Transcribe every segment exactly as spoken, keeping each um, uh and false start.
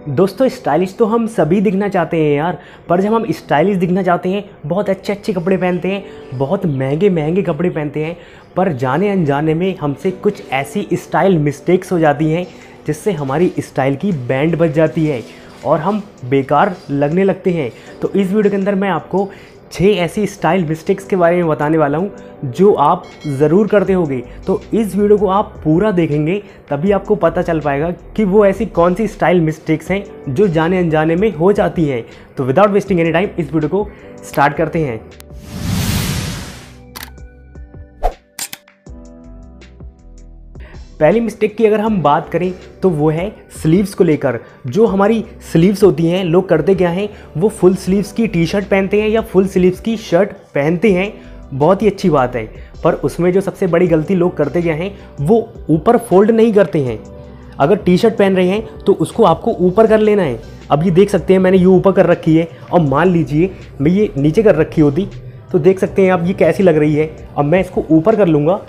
दोस्तों स्टाइलिश तो हम सभी दिखना चाहते हैं यार, पर जब हम स्टाइलिश दिखना चाहते हैं बहुत अच्छे अच्छे कपड़े पहनते हैं, बहुत महंगे महंगे कपड़े पहनते हैं, पर जाने अनजाने में हमसे कुछ ऐसी स्टाइल मिस्टेक्स हो जाती हैं जिससे हमारी स्टाइल की बैंड बज जाती है और हम बेकार लगने लगते हैं। तो इस वीडियो के अंदर मैं आपको छः ऐसी स्टाइल मिस्टेक्स के बारे में बताने वाला हूं जो आप ज़रूर करते होंगे। तो इस वीडियो को आप पूरा देखेंगे तभी आपको पता चल पाएगा कि वो ऐसी कौन सी स्टाइल मिस्टेक्स हैं जो जाने अनजाने में हो जाती हैं। तो विदाउट वेस्टिंग एनी टाइम इस वीडियो को स्टार्ट करते हैं। पहली मिस्टेक की अगर हम बात करें तो वो है स्लीव्स को लेकर। जो हमारी स्लीव्स होती हैं, लोग करते क्या हैं, वो फुल स्लीव्स की टी शर्ट पहनते हैं या फुल स्लीव्स की शर्ट पहनते हैं। बहुत ही अच्छी बात है, पर उसमें जो सबसे बड़ी गलती लोग करते क्या हैं, वो ऊपर फोल्ड नहीं करते हैं। अगर टी शर्ट पहन रहे हैं तो उसको आपको ऊपर कर लेना है। अब ये देख सकते हैं मैंने ये ऊपर कर रखी है, और मान लीजिए मैं ये नीचे कर रखी होती तो देख सकते हैं आप ये कैसी लग रही है। अब मैं इसको ऊपर कर लूँगा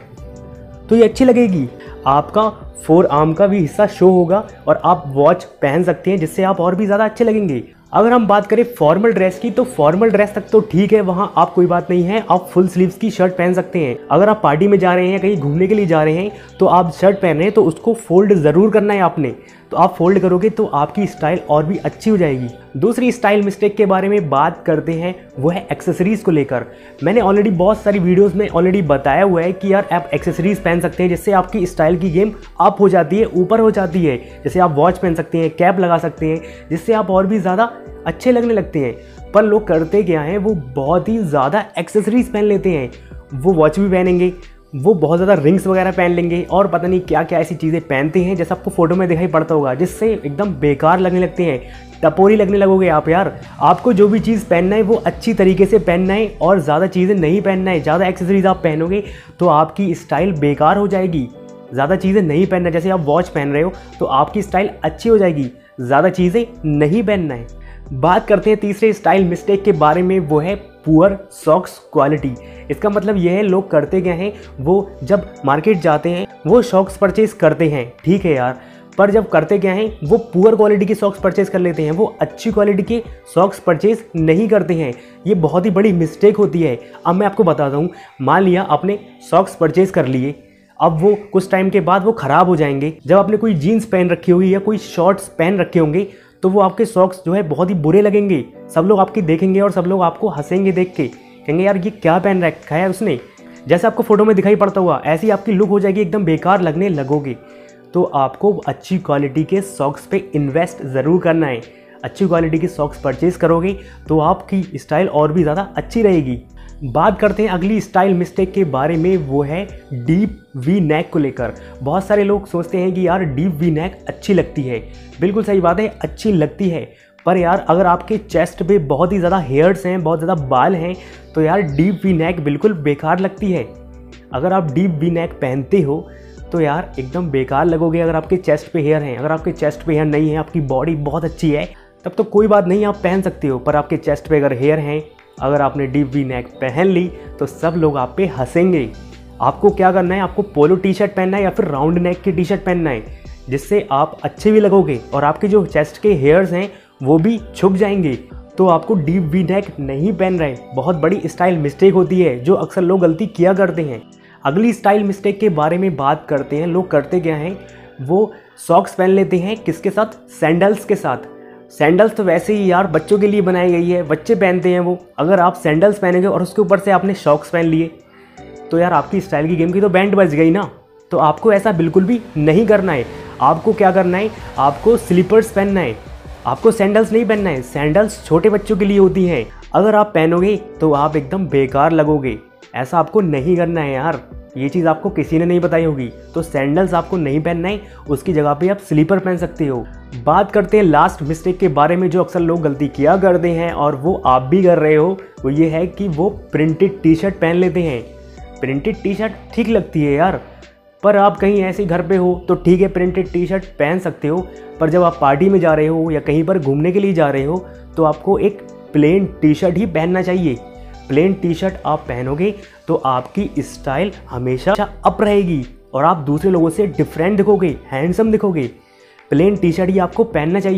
तो ये अच्छी लगेगी, आपका फोर आर्म का भी हिस्सा शो होगा और आप वॉच पहन सकते हैं जिससे आप और भी ज़्यादा अच्छे लगेंगे। अगर हम बात करें फॉर्मल ड्रेस की, तो फॉर्मल ड्रेस तक तो ठीक है, वहाँ आप कोई बात नहीं है, आप फुल स्लीव्स की शर्ट पहन सकते हैं। अगर आप पार्टी में जा रहे हैं, कहीं घूमने के लिए जा रहे हैं, तो आप शर्ट पहन रहे हैं तो उसको फोल्ड ज़रूर करना है आपने। तो आप फोल्ड करोगे तो आपकी स्टाइल और भी अच्छी हो जाएगी। दूसरी स्टाइल मिस्टेक के बारे में बात करते हैं, वो है एक्सेसरीज़ को लेकर। मैंने ऑलरेडी बहुत सारी वीडियोस में ऑलरेडी बताया हुआ है कि यार आप एक्सेसरीज़ पहन सकते हैं जिससे आपकी स्टाइल की गेम अप हो जाती है, ऊपर हो जाती है। जैसे आप वॉच पहन सकते हैं, कैप लगा सकते हैं, जिससे आप और भी ज़्यादा अच्छे लगने लगते हैं। पर लोग करते क्या हैं, वो बहुत ही ज़्यादा एक्सेसरीज़ पहन लेते हैं। वो वॉच भी पहनेंगे, वो बहुत ज़्यादा रिंग्स वगैरह पहन लेंगे और पता नहीं क्या क्या ऐसी चीज़ें पहनते हैं जैसा आपको फोटो में दिखाई पड़ता होगा, जिससे एकदम बेकार लगने लगते हैं, टपोरी लगने लगोगे आप। यार आपको जो भी चीज़ पहनना है वो अच्छी तरीके से पहनना है और ज़्यादा चीज़ें नहीं पहनना है। ज़्यादा एक्सेसरीज आप पहनोगे तो आपकी स्टाइल बेकार हो जाएगी। ज़्यादा चीज़ें नहीं पहनना है, जैसे आप वॉच पहन रहे हो तो आपकी स्टाइल अच्छी हो जाएगी, ज़्यादा चीज़ें नहीं पहनना है। बात करते हैं तीसरे स्टाइल मिस्टेक के बारे में, वो है पुअर सॉक्स क्वालिटी। इसका मतलब यह है, लोग करते क्या हैं, वो जब मार्केट जाते हैं वो सॉक्स परचेज करते हैं, ठीक है यार, पर जब करते क्या हैं, वो पुअर क्वालिटी के सॉक्स परचेज कर लेते हैं, वो अच्छी क्वालिटी के सॉक्स परचेज नहीं करते हैं। ये बहुत ही बड़ी मिस्टेक होती है। अब मैं आपको बताता हूँ, मान लिया आपने सॉक्स परचेज कर लिए, अब वो कुछ टाइम के बाद वो ख़राब हो जाएंगे। जब आपने कोई जीन्स पहन रखी होगी या कोई शॉर्ट्स पहन रखे होंगे तो वो आपके सॉक्स जो है बहुत ही बुरे लगेंगे। सब लोग आपकी देखेंगे और सब लोग आपको हंसेंगे देख के, कहेंगे यार ये क्या पहन रखा है उसने। जैसे आपको फोटो में दिखाई पड़ता हुआ ऐसी आपकी लुक हो जाएगी, एकदम बेकार लगने लगोगे। तो आपको अच्छी क्वालिटी के सॉक्स पे इन्वेस्ट ज़रूर करना है। अच्छी क्वालिटी के सॉक्स परचेज करोगे तो आपकी स्टाइल और भी ज़्यादा अच्छी रहेगी। बात करते हैं अगली स्टाइल मिस्टेक के बारे में, वो है डीप वी नेक को लेकर। बहुत सारे लोग सोचते हैं कि यार डीप वी नेक अच्छी लगती है। बिल्कुल सही बात है, अच्छी लगती है, पर यार अगर आपके चेस्ट पे बहुत ही ज़्यादा हेयर्स हैं, बहुत ज़्यादा बाल हैं, तो यार डीप वी नेक बिल्कुल बेकार लगती है। अगर आप डीप वी नेक पहनते हो तो यार एकदम बेकार लगोगे अगर आपके चेस्ट पे हेयर हैं। अगर आपके चेस्ट पे हेयर नहीं है, आपकी बॉडी बहुत अच्छी है, तब तो कोई बात नहीं, आप पहन सकते हो। पर आपके चेस्ट पे अगर हेयर हैं, अगर आपने डीप वी नेक पहन ली तो सब लोग आप पे हंसेंगे। आपको क्या करना है, आपको पोलो टी शर्ट पहनना है या फिर राउंड नेक की टी शर्ट पहनना है, जिससे आप अच्छे भी लगोगे और आपके जो चेस्ट के हेयर्स हैं वो भी छुप जाएंगे। तो आपको डीप वी नेक नहीं पहन रहे, बहुत बड़ी स्टाइल मिस्टेक होती है जो अक्सर लोग गलती किया करते हैं। अगली स्टाइल मिस्टेक के बारे में बात करते हैं। लोग करते क्या हैं, वो सॉक्स पहन लेते हैं, किसके साथ, सैंडल्स के साथ। सैंडल्स तो वैसे ही यार बच्चों के लिए बनाई गई है, बच्चे पहनते हैं वो। अगर आप सैंडल्स पहनेंगे और उसके ऊपर से आपने सॉक्स पहन लिए तो यार आपकी स्टाइल की गेम की तो बैंड बज गई ना। तो आपको ऐसा बिल्कुल भी नहीं करना है। आपको क्या करना है, आपको स्लीपर्स पहनना है, आपको सैंडल्स नहीं पहनना है। सैंडल्स छोटे बच्चों के लिए होती हैं, अगर आप पहनोगे तो आप एकदम बेकार लगोगे। ऐसा आपको नहीं करना है यार, ये चीज़ आपको किसी ने नहीं बताई होगी। तो सैंडल्स आपको नहीं पहनना है, उसकी जगह पे आप स्लीपर पहन सकते हो। बात करते हैं लास्ट मिस्टेक के बारे में जो अक्सर लोग गलती किया करते हैं और वो आप भी कर रहे हो, वो ये है कि वो प्रिंटेड टी शर्ट पहन लेते हैं। प्रिंटेड टी शर्ट ठीक लगती है यार, पर आप कहीं ऐसे घर पे हो तो ठीक है, प्रिंटेड टी शर्ट पहन सकते हो, पर जब आप पार्टी में जा रहे हो या कहीं पर घूमने के लिए जा रहे हो तो आपको एक प्लेन टी शर्ट ही पहनना चाहिए। प्लेन टी शर्ट आप पहनोगे तो आपकी स्टाइल हमेशा अप रहेगी और आप दूसरे लोगों से डिफरेंट दिखोगे, हैंडसम दिखोगे। प्लेन टी शर्ट ही आपको पहनना चाहिए।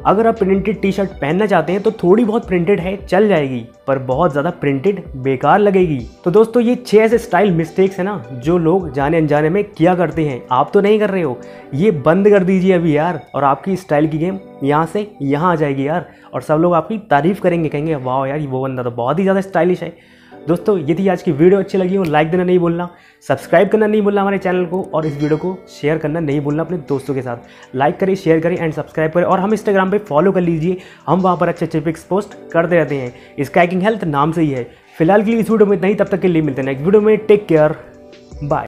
अगर आप प्रिंटेड टी शर्ट पहनना चाहते हैं तो थोड़ी बहुत प्रिंटेड है चल जाएगी, पर बहुत ज़्यादा प्रिंटेड बेकार लगेगी। तो दोस्तों ये छह ऐसे स्टाइल मिस्टेक्स है ना जो लोग जाने अनजाने में किया करते हैं, आप तो नहीं कर रहे हो, ये बंद कर दीजिए अभी यार, और आपकी स्टाइल की गेम यहाँ से यहाँ आ जाएगी यार, और सब लोग आपकी तारीफ करेंगे, कहेंगे वाह यार वो बंदा तो बहुत ही ज़्यादा स्टाइलिश है। दोस्तों ये थी आज की वीडियो, अच्छी लगी हो लाइक देना नहीं भूलना, सब्सक्राइब करना नहीं भूलना हमारे चैनल को, और इस वीडियो को शेयर करना नहीं भूलना अपने दोस्तों के साथ। लाइक करें, शेयर करें एंड सब्सक्राइब करें, और हम इंस्टाग्राम पे फॉलो कर लीजिए, हम वहाँ पर अच्छे अच्छे पिक्स पोस्ट करते रहते हैं। स्काइकिंग हेल्थ नाम से ही है। फिलहाल के लिए इस वीडियो में इतना ही, तब तक के लिए मिलते हैं नेक्स्ट वीडियो में। Take care, bye.